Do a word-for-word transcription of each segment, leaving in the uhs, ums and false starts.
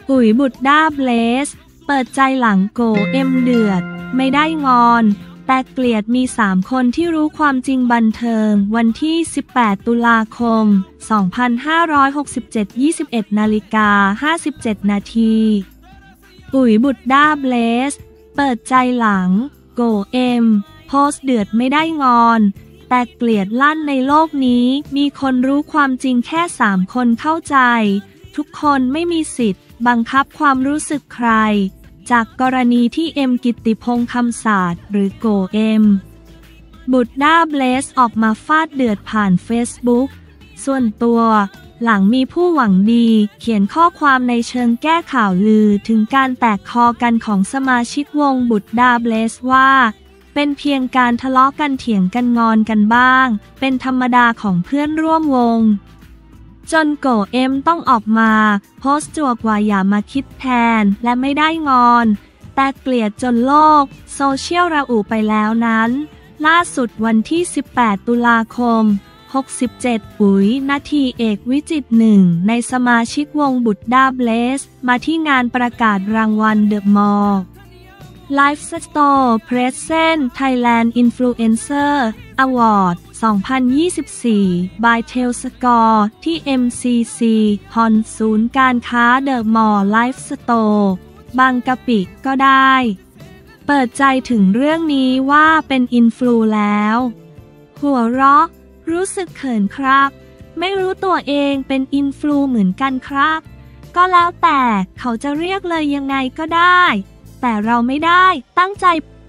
อุ๋ยบุตรด้าเบลสเปิดใจหลังโกเอ็มเดือดไม่ได้งอนแต่เกลียดมีสามคนที่รู้ความจริงบันเทิงวันที่สิบแปดตุลาคมสองพันห้าร้อยหกสิบเจ็ด ยี่สิบเอ็ดนาฬิกาห้าสิบเจ็ดนาทีอุ๋ยบุตรด้าเบลสเปิดใจหลังโกเอ็มโพสต์เดือดไม่ได้งอนแต่เกลียดลั่นในโลกนี้มีคนรู้ความจริงแค่สามคนเข้าใจทุกคนไม่มีสิทธิ์บังคับความรู้สึกใครจากกรณีที่เอ็มกิตติพงษ์คำศาสตร์หรือโกเอ็มบุตรด้าเบลสออกมาฟาดเดือดผ่านเฟซบุ๊กส่วนตัวหลังมีผู้หวังดีเขียนข้อความในเชิงแก้ข่าวลือถึงการแตกคอกันของสมาชิกวงบุตรด้าเบลสว่าเป็นเพียงการทะเลาะกันเถียงกันงอนกันบ้างเป็นธรรมดาของเพื่อนร่วมวงจนโกเอ็มต้องออกมาโพสต์จวกว่าอย่ามาคิดแทนและไม่ได้งอนแต่เกลียดจนโลกโซเชียลระอุไปแล้วนั้นล่าสุดวันที่สิบแปดตุลาคมหกสิบเจ็ดปุ๋ยนาทีเอกวิจิตรหนึ่งในสมาชิกวงบุตรด้าเบลสมาที่งานประกาศรางวัลเดอะมอลล์Lifestyle Present Thailand Influencer Award สองพันยี่สิบสี่ by Telscore ที่ เอ็ม ซี ซี Hall ศูนย์การค้าเดอะมอลล์ Lifestyle บางกะปิก็ได้เปิดใจถึงเรื่องนี้ว่าเป็นอินฟลูแล้วหัวเราะรู้สึกเขินครับไม่รู้ตัวเองเป็นอินฟลูเหมือนกันครับก็แล้วแต่เขาจะเรียกเลยยังไงก็ได้แต่เราไม่ได้ตั้งใจ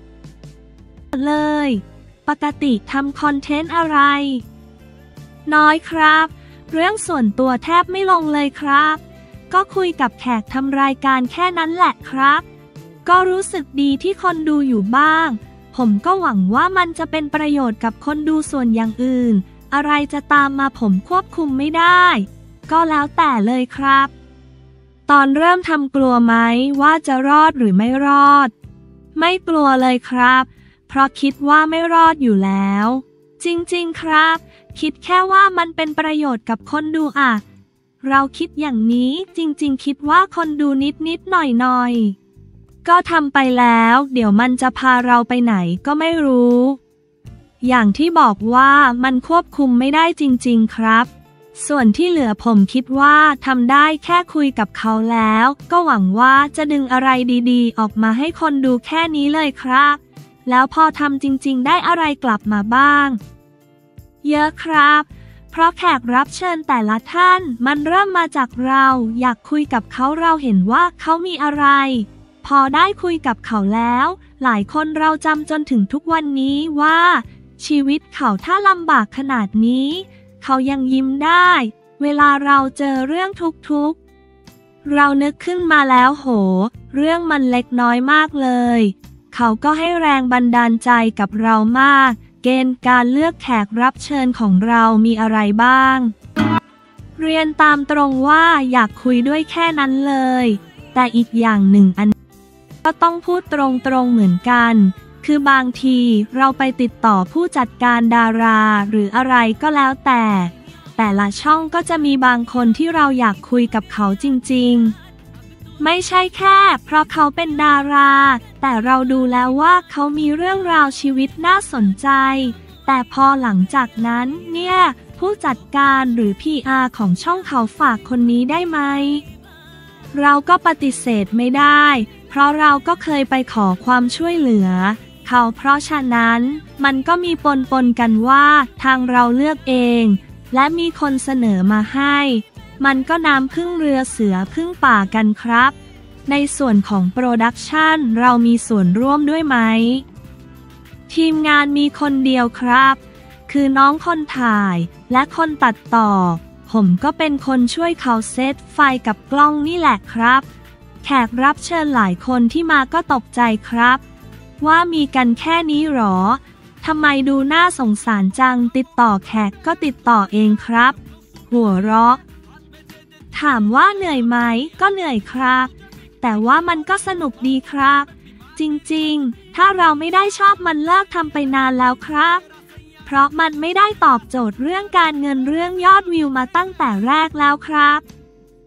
เลยปกติทำคอนเทนต์อะไรน้อยครับเรื่องส่วนตัวแทบไม่ลงเลยครับก็คุยกับแขกทำรายการแค่นั้นแหละครับก็รู้สึกดีที่คนดูอยู่บ้างผมก็หวังว่ามันจะเป็นประโยชน์กับคนดูส่วนอย่างอื่นอะไรจะตามมาผมควบคุมไม่ได้ก็แล้วแต่เลยครับตอนเริ่มทำกลัวไหมว่าจะรอดหรือไม่รอดไม่กลัวเลยครับเพราะคิดว่าไม่รอดอยู่แล้วจริงๆครับคิดแค่ว่ามันเป็นประโยชน์กับคนดูอ่ะเราคิดอย่างนี้จริงๆคิดว่าคนดูนิดๆหน่อยๆก็ทำไปแล้วเดี๋ยวมันจะพาเราไปไหนก็ไม่รู้อย่างที่บอกว่ามันควบคุมไม่ได้จริงๆครับส่วนที่เหลือผมคิดว่าทำได้แค่คุยกับเขาแล้วก็หวังว่าจะดึงอะไรดีๆออกมาให้คนดูแค่นี้เลยครับแล้วพอทำจริงๆได้อะไรกลับมาบ้างเยอะครับเพราะแขกรับเชิญแต่ละท่านมันเริ่มมาจากเราอยากคุยกับเขาเราเห็นว่าเขามีอะไรพอได้คุยกับเขาแล้วหลายคนเราจำจนถึงทุกวันนี้ว่าชีวิตเขาถ้าลำบากขนาดนี้เขายังยิ้มได้เวลาเราเจอเรื่องทุกๆเรานึกขึ้นมาแล้วโหเรื่องมันเล็กน้อยมากเลยเขาก็ให้แรงบันดาลใจกับเรามากเกณฑ์การเลือกแขกรับเชิญของเรามีอะไรบ้างเรียนตามตรงว่าอยากคุยด้วยแค่นั้นเลยแต่อีกอย่างหนึ่งอันก็ต้องพูดตรงๆเหมือนกันคือบางทีเราไปติดต่อผู้จัดการดาราหรืออะไรก็แล้วแต่แต่ละช่องก็จะมีบางคนที่เราอยากคุยกับเขาจริงๆไม่ใช่แค่เพราะเขาเป็นดาราแต่เราดูแล้วว่าเขามีเรื่องราวชีวิตน่าสนใจแต่พอหลังจากนั้นเนี่ยผู้จัดการหรือ พี อาร์ ของช่องเขาฝากคนนี้ได้ไหมเราก็ปฏิเสธไม่ได้เพราะเราก็เคยไปขอความช่วยเหลือเขาเพราะฉะนั้นมันก็มีปนปนกันว่าทางเราเลือกเองและมีคนเสนอมาให้มันก็น้ำพึ่งเรือเสือพึ่งป่ากันครับในส่วนของโปรดักชันเรามีส่วนร่วมด้วยไหมทีมงานมีคนเดียวครับคือน้องคนถ่ายและคนตัดต่อผมก็เป็นคนช่วยเขาเซตไฟกับกล้องนี่แหละครับแขกรับเชิญหลายคนที่มาก็ตกใจครับว่ามีกันแค่นี้หรอทำไมดูน่าสงสารจังติดต่อแขกก็ติดต่อเองครับหัวเราะถามว่าเหนื่อยไหมก็เหนื่อยครับแต่ว่ามันก็สนุกดีครับจริงๆถ้าเราไม่ได้ชอบมันเลิกทำไปนานแล้วครับเพราะมันไม่ได้ตอบโจทย์เรื่องการเงินเรื่องยอดวิวมาตั้งแต่แรกแล้วครับแ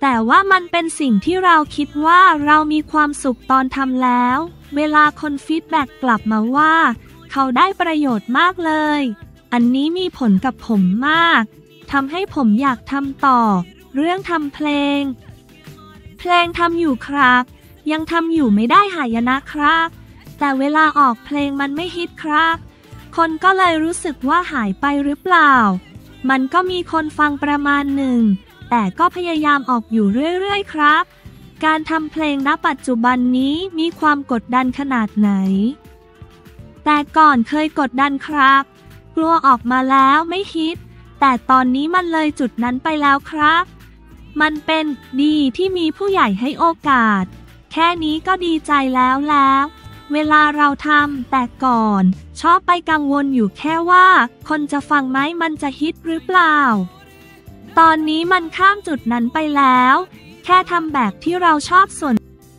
แต่ว่ามันเป็นสิ่งที่เราคิดว่าเรามีความสุขตอนทำแล้วเวลาคนฟีดแบ็กกลับมาว่าเขาได้ประโยชน์มากเลยอันนี้มีผลกับผมมากทำให้ผมอยากทำต่อเรื่องทำเพลงเพลงทำอยู่ครับยังทำอยู่ไม่ได้หายนะครับแต่เวลาออกเพลงมันไม่ฮิตครับคนก็เลยรู้สึกว่าหายไปหรือเปล่ามันก็มีคนฟังประมาณหนึ่งแต่ก็พยายามออกอยู่เรื่อยๆครับการทำเพลงณปัจจุบันนี้มีความกดดันขนาดไหนแต่ก่อนเคยกดดันครับกลัวออกมาแล้วไม่ฮิตแต่ตอนนี้มันเลยจุดนั้นไปแล้วครับมันเป็นดีที่มีผู้ใหญ่ให้โอกาสแค่นี้ก็ดีใจแล้วแล้วเวลาเราทำแต่ก่อนชอบไปกังวลอยู่แค่ว่าคนจะฟังไหมมันจะฮิตหรือเปล่าตอนนี้มันข้ามจุดนั้นไปแล้วแค่ทำแบบที่เราชอบส่วน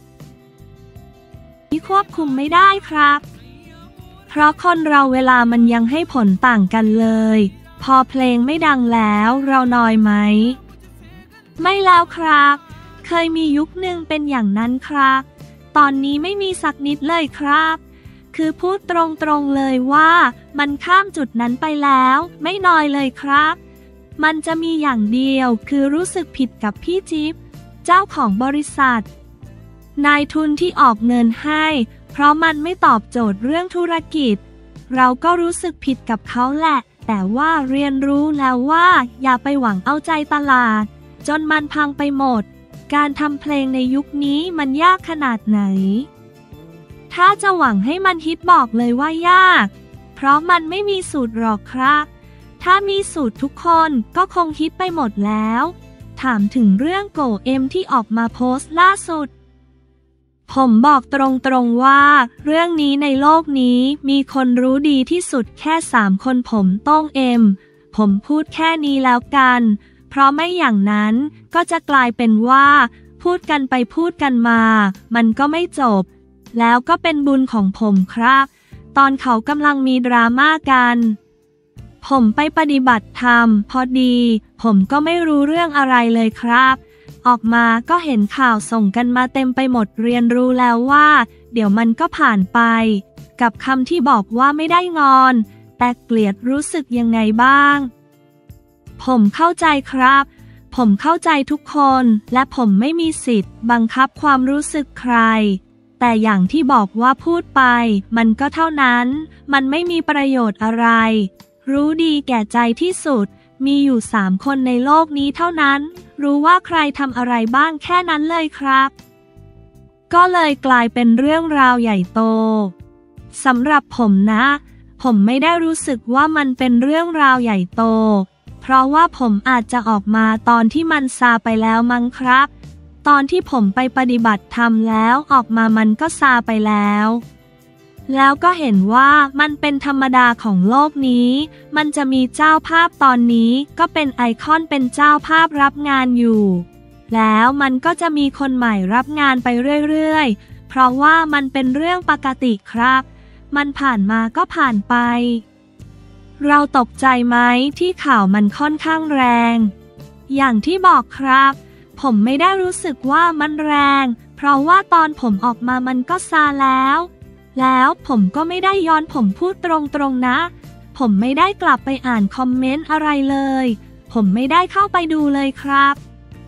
ที่ควบคุมไม่ได้ครับเพราะคนเราเวลามันยังให้ผลต่างกันเลยพอเพลงไม่ดังแล้วเรานอยไหมไม่แล้วครับเคยมียุคหนึ่งเป็นอย่างนั้นครับตอนนี้ไม่มีสักนิดเลยครับคือพูดตรงๆเลยว่ามันข้ามจุดนั้นไปแล้วไม่นอยเลยครับมันจะมีอย่างเดียวคือรู้สึกผิดกับพี่จิ๊บเจ้าของบริษัทนายทุนที่ออกเงินให้เพราะมันไม่ตอบโจทย์เรื่องธุรกิจเราก็รู้สึกผิดกับเขาแหละแต่ว่าเรียนรู้แล้วว่าอย่าไปหวังเอาใจตลาดจนมันพังไปหมดการทำเพลงในยุคนี้มันยากขนาดไหนถ้าจะหวังให้มันฮิตบอกเลยว่ายากเพราะมันไม่มีสูตรหรอกครับถ้ามีสูตรทุกคนก็คงฮิตไปหมดแล้วถามถึงเรื่องโกเอ็มที่ออกมาโพสต์ล่าสุดผมบอกตรงๆว่าเรื่องนี้ในโลกนี้มีคนรู้ดีที่สุดแค่สามคนผมต้องเอ็มผมพูดแค่นี้แล้วกันเพราะไม่อย่างนั้นก็จะกลายเป็นว่าพูดกันไปพูดกันมามันก็ไม่จบแล้วก็เป็นบุญของผมครับตอนเขากำลังมีดราม่ากันผมไปปฏิบัติธรรมพอดีผมก็ไม่รู้เรื่องอะไรเลยครับออกมาก็เห็นข่าวส่งกันมาเต็มไปหมดเรียนรู้แล้วว่าเดี๋ยวมันก็ผ่านไปกับคำที่บอกว่าไม่ได้งอนแต่เกลียดรู้สึกยังไงบ้างผมเข้าใจครับผมเข้าใจทุกคนและผมไม่มีสิทธิ์บังคับความรู้สึกใครแต่อย่างที่บอกว่าพูดไปมันก็เท่านั้นมันไม่มีประโยชน์อะไรรู้ดีแก่ใจที่สุดมีอยู่สามคนในโลกนี้เท่านั้นรู้ว่าใครทำอะไรบ้างแค่นั้นเลยครับก็เลยกลายเป็นเรื่องราวใหญ่โตสำหรับผมนะผมไม่ได้รู้สึกว่ามันเป็นเรื่องราวใหญ่โตเพราะว่าผมอาจจะออกมาตอนที่มันซาไปแล้วมั้งครับตอนที่ผมไปปฏิบัติธรรมแล้วออกมามันก็ซาไปแล้วแล้วก็เห็นว่ามันเป็นธรรมดาของโลกนี้มันจะมีเจ้าภาพตอนนี้ก็เป็นไอคอนเป็นเจ้าภาพรับงานอยู่แล้วมันก็จะมีคนใหม่รับงานไปเรื่อยๆเพราะว่ามันเป็นเรื่องปกติครับมันผ่านมาก็ผ่านไปเราตกใจไหมที่ข่าวมันค่อนข้างแรงอย่างที่บอกครับผมไม่ได้รู้สึกว่ามันแรงเพราะว่าตอนผมออกมามันก็ซาแล้วแล้วผมก็ไม่ได้ย้อนผมพูดตรงๆนะผมไม่ได้กลับไปอ่านคอมเมนต์อะไรเลยผมไม่ได้เข้าไปดูเลยครับ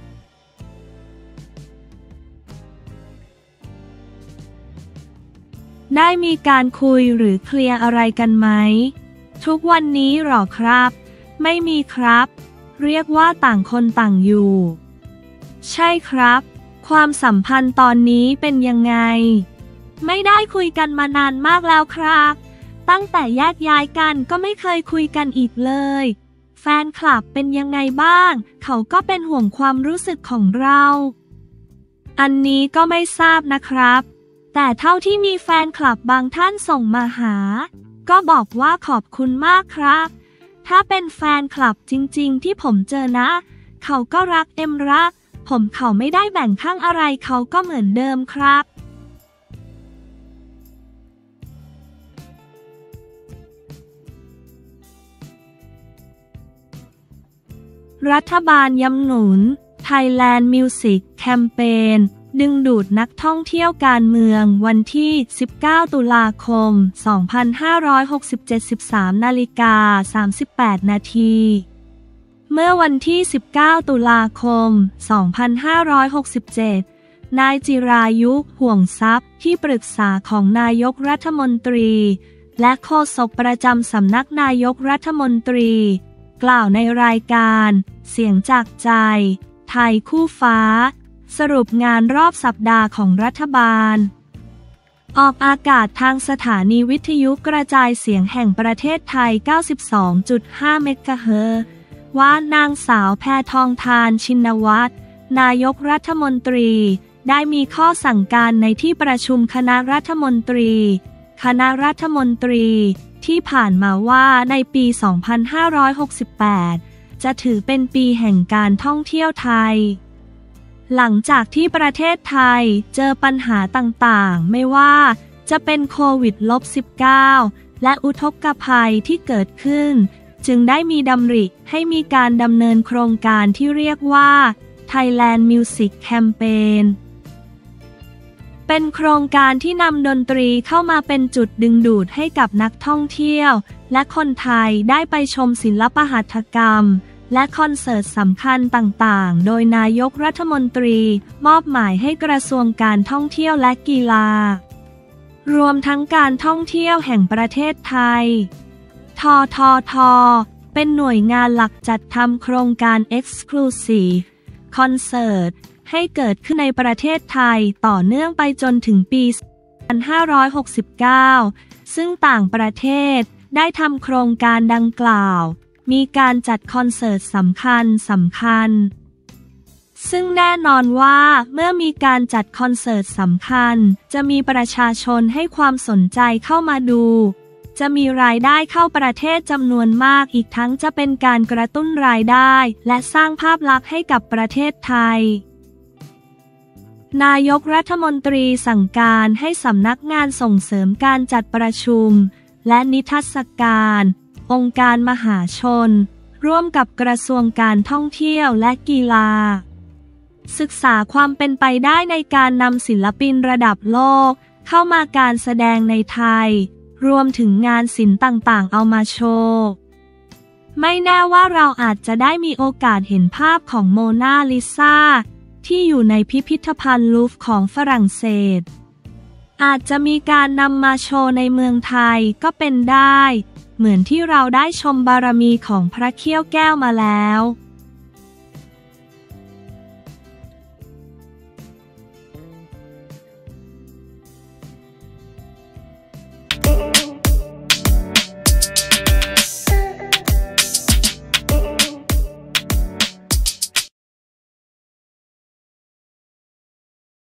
ได้มีการคุยหรือเคลียร์อะไรกันไหมทุกวันนี้หรอครับไม่มีครับเรียกว่าต่างคนต่างอยู่ใช่ครับความสัมพันธ์ตอนนี้เป็นยังไงไม่ได้คุยกันมานานมากแล้วครับตั้งแต่แยกย้ายกันก็ไม่เคยคุยกันอีกเลยแฟนคลับเป็นยังไงบ้างเขาก็เป็นห่วงความรู้สึกของเราอันนี้ก็ไม่ทราบนะครับแต่เท่าที่มีแฟนคลับบางท่านส่งมาหาก็บอกว่าขอบคุณมากครับถ้าเป็นแฟนคลับจริงๆที่ผมเจอนะเขาก็รักเอ็มรักผมเขาไม่ได้แบ่งข้างอะไรเขาก็เหมือนเดิมครับรัฐบาลย้ำหนุน Thailand Music Campaign ดึงดูดนักท่องเที่ยวการเมืองวันที่ สิบเก้า ตุลาคม สองพันห้าร้อยหกสิบเจ็ด สิบสาม นาฬิกา สามสิบแปด นาทีเมื่อวันที่ สิบเก้า ตุลาคม สองพันห้าร้อยหกสิบเจ็ด นายจิรายุห่วงทรัพย์ที่ปรึกษาของนายกรัฐมนตรีและโฆษกประจำสำนักนายกรัฐมนตรีกล่าวในรายการเสียงจากใจไทยคู่ฟ้าสรุปงานรอบสัปดาห์ของรัฐบาลออกอากาศทางสถานีวิทยุกระจายเสียงแห่งประเทศไทย เก้าสิบสองจุดห้า เมกะเฮิรตซ์ว่านางสาวแพทองธารชินวัตรนายกรัฐมนตรีได้มีข้อสั่งการในที่ประชุมคณะรัฐมนตรีคณะรัฐมนตรีที่ผ่านมาว่าในปี สองพันห้าร้อยหกสิบแปด จะถือเป็นปีแห่งการท่องเที่ยวไทยหลังจากที่ประเทศไทยเจอปัญหาต่างๆไม่ว่าจะเป็นโควิด สิบเก้า และอุทกภัยที่เกิดขึ้นจึงได้มีดำริให้มีการดำเนินโครงการที่เรียกว่า Thailand Music Campaign เป็นโครงการที่นำดนตรีเข้ามาเป็นจุดดึงดูดให้กับนักท่องเที่ยวและคนไทยได้ไปชมศิลปหัตถกรรมและคอนเสิร์ตสำคัญต่างๆโดยนายกรัฐมนตรีมอบหมายให้กระทรวงการท่องเที่ยวและกีฬารวมทั้งการท่องเที่ยวแห่งประเทศไทยทททเป็นหน่วยงานหลักจัดทำโครงการ Exclusive Concert ให้เกิดขึ้นในประเทศไทยต่อเนื่องไปจนถึงปี สองพันห้าร้อยหกสิบเก้า ซึ่งต่างประเทศได้ทำโครงการดังกล่าวมีการจัดคอนเสิร์ตสำคัญสำคัญซึ่งแน่นอนว่าเมื่อมีการจัดคอนเสิร์ตสำคัญจะมีประชาชนให้ความสนใจเข้ามาดูจะมีรายได้เข้าประเทศจำนวนมากอีกทั้งจะเป็นการกระตุ้นรายได้และสร้างภาพลักษณ์ให้กับประเทศไทยนายกรัฐมนตรีสั่งการให้สำนักงานส่งเสริมการจัดประชุมและนิทรรศการองค์การมหาชนร่วมกับกระทรวงการท่องเที่ยวและกีฬาศึกษาความเป็นไปได้ในการนำศิลปินระดับโลกเข้ามาการแสดงในไทยรวมถึงงานศิลป์ต่างๆเอามาโชว์ไม่แน่ว่าเราอาจจะได้มีโอกาสเห็นภาพของโมนาลิซาที่อยู่ในพิพิธภัณฑ์ลูฟร์ของฝรั่งเศสอาจจะมีการนำมาโชว์ในเมืองไทยก็เป็นได้เหมือนที่เราได้ชมบารมีของพระเขี้ยวแก้วมาแล้ว